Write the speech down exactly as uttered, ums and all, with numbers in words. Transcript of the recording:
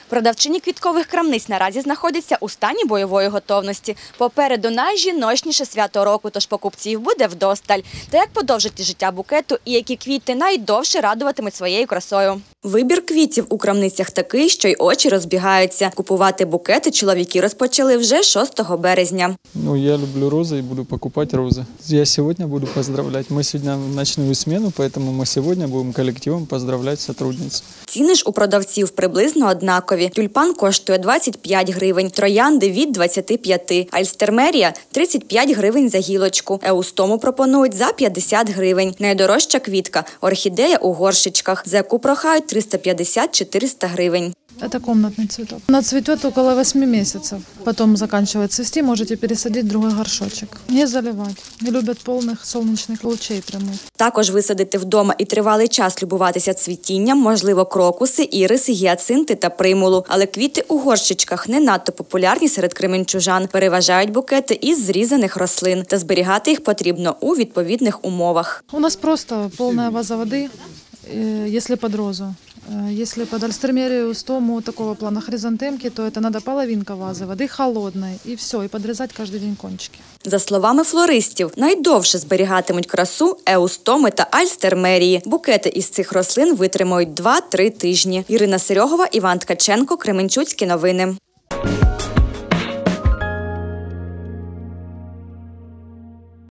Продавчині квіткових крамниць наразі знаходяться у стані бойової готовності. Попереду найжіночніше свято року, тож покупців буде вдосталь. Та як подовжити життя букету і які квіти найдовше радуватимуть своєю красою? Вибір квітів у крамницях такий, що й очі розбігаються. Купувати букети чоловіки розпочали вже шостого березня. Ну, я люблю розы и буду покупать розы. Я сегодня буду поздравлять. Мы сегодня в ночную смену, поэтому мы сегодня будем коллективом поздравлять сотрудниц. Ціни ж у продавців приблизно однакові. Тюльпан коштує двадцять п'ять гривень, троянди від двадцяти п'яти, альстермерія – тридцять п'ять гривень за гілочку, еустому пропонують за п'ятдесят гривень. Найдорожча квітка – орхідея у горшечках, за яку прохають триста п'ятдесят - чотириста гривень. Это комнатный цветок. Она цветет около восьми месяцев. Потом заканчивает цвести, можете пересадить в другой горшочек. Не заливать. Не любят полных солнечных лучей прямых. Також висадити вдома і тривалий час любуватися цвітінням, можливо, крокуси, іриси, гіацинти та примулу. Але квіти у горщичках не надто популярні серед кременчужан. Переважають букети із зрізаних рослин. Та зберігати їх потрібно у відповідних умовах. У нас просто полная ваза воды, если под розу. Если под альстермерию, стому такого плана хризантемки, то это надо половинка вазы воды холодной и все, и подрезать каждый день кончики. За словами флористів, найдовше зберігатимуть красу еустоми та альстермерії. Букети із цих рослин витримають два-три тижні. Ірина Серьогова, Іван Ткаченко, Кременчуцькі новини.